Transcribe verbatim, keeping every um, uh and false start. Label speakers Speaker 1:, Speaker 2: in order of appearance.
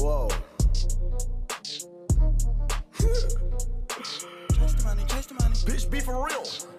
Speaker 1: Whoa. Chase the money, chase the money. Bitch, be for real.